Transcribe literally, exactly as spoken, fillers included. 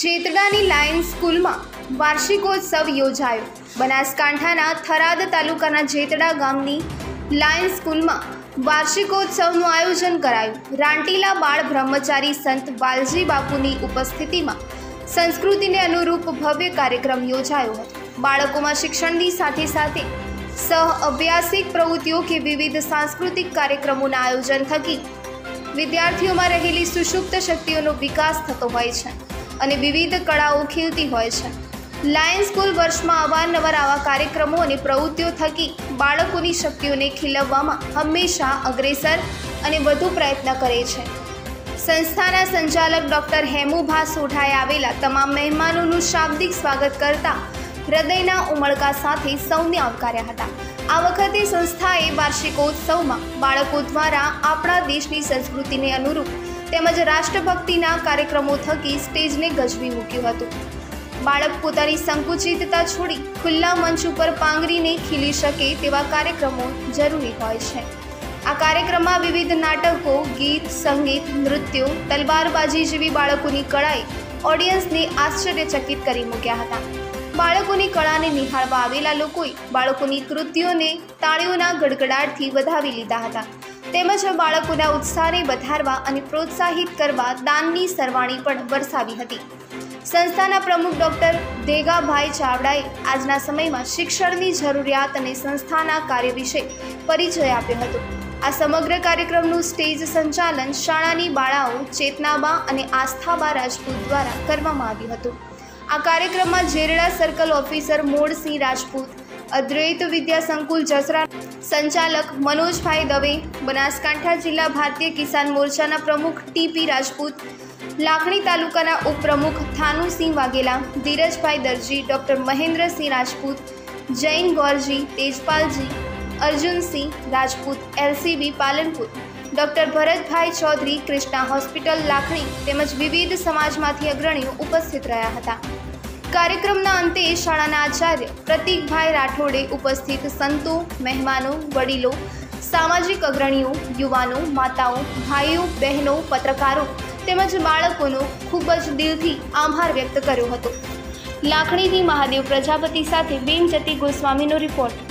જેતડાની Lions સ્કૂલમાં વાર્ષિકોત્સવ યોજાયો। બનાસકાંઠાના થરાદ તાલુકાના જેતડા ગામની લાયન્સ સ્કૂલમાં વાર્ષિકોત્સવનું આયોજન કરાયું। રાંટીલા બાળ બ્રહ્મચારી સંત વાલજી બાપુની ઉપસ્થિતિમાં સંસ્કૃતિને અનુરૂપ ભવ્ય કાર્યક્રમ યોજાયો હતો। બાળકોમાં શિક્ષણની સાથે સાથે સહ અભ્યાસિક પ્રવૃત્તિઓ કે વિવિધ સાંસ્કૃતિક કાર્યક્રમોના આયોજન થકી વિદ્યાર્થીઓમાં રહેલી સુષુપ્ત શક્તિઓનો વિકાસ થતો હોય છે અને વિવિધ કળાઓ ખીલતી હોય છે। લાયન્સ સ્કૂલ વર્ષમાં અવારનવાર આવા કાર્યક્રમો અને પ્રવૃત્તિઓ થકી બાળકોની શક્તિઓને ખીલવવામાં હંમેશા અગ્રેસર અને વધુ પ્રયત્ન કરે છે। સંસ્થાના સંચાલક ડૉક્ટર હેમુભા સોઢાએ આવેલા તમામ મહેમાનોનું શાબ્દિક સ્વાગત કરતા હૃદયના ઉમળકા સાથે સૌને આવકાર્યા હતા। આ વખતે સંસ્થાએ વાર્ષિકોત્સવમાં બાળકો દ્વારા આપણા દેશની સંસ્કૃતિને અનુરૂપ તેમજ રાષ્ટ્રભક્તિના કાર્યક્રમો થકી સ્ટેજને ગજવી મૂક્યું હતું। બાળક પોતાની સંકુચિતતા છોડી ખુલ્લા મંચ ઉપર પાંગરીને ખીલી શકે તેવા કાર્યક્રમો જરૂરી હોય છે। આ કાર્યક્રમમાં વિવિધ નાટકો, ગીત, સંગીત, નૃત્યો, તલવારબાજી જેવી બાળકોની કળાએ ઓડિયન્સને આશ્ચર્યચકિત કરી મૂક્યા હતા। બાળકોની કળાને નિહાળવા આવેલા લોકોએ બાળકોની કૃતિઓને તાળીઓના ગડગડાટથી વધાવી લીધા હતા તેમજ બાળકોના ઉત્સાહને વધારવા અને પ્રોત્સાહિત કરવા દાનની સરવાણી પણ વરસાવી હતી। સંસ્થાના પ્રમુખ ડૉક્ટર દેગાભાઈ ચાવડાએ આજના સમયમાં શિક્ષણની જરૂરિયાત અને સંસ્થાના કાર્ય વિશે પરિચય આપ્યો હતો। આ સમગ્ર કાર્યક્રમનું સ્ટેજ સંચાલન શાળાની બાળાઓ ચેતનાબા અને આસ્થાબા રાજપૂત દ્વારા કરવામાં આવ્યું હતું। આ કાર્યક્રમમાં જેરડા સર્કલ ઓફિસર મોડસિંહ રાજપૂત, અદ્વૈત વિદ્યા સંકુલ જસરા સંચાલક મનોજભાઈ દવે, બનાસકાંઠા જિલ્લા ભારતીય કિસાન મોરચાના પ્રમુખ ટીપી રાજપૂત, લાખણી તાલુકાના ઉપપ્રમુખ Thanusinh Vaghela, Dhirajbhai Darji, doctor Mahendrasinh Rajput, Jain Gorji, Tejpalji, Arjunsinh Rajput, LCB Palanpur, doctor Bharatbhai Chaudhari, Krishna hospital Lakhani તેમજ વિવિધ સમાજમાંથી અગ્રણીઓ ઉપસ્થિત રહ્યા હતા। કાર્યક્રમના અંતે શાળાના આચાર્ય પ્રતીકભાઈ રાઠોડે ઉપસ્થિત સંતો, મહેમાનો, વડીલો, સામાજિક અગ્રણીઓ, યુવાનો, માતાઓ, ભાઈઓ, બહેનો, પત્રકારો તેમજ બાળકોનો ખૂબ જ દિલથી આભાર વ્યક્ત કર્યો હતો। લાખણીથી મહાદેવ પ્રજાપતિ સાથે બેનજતી ગોસ્વામીનો રિપોર્ટ।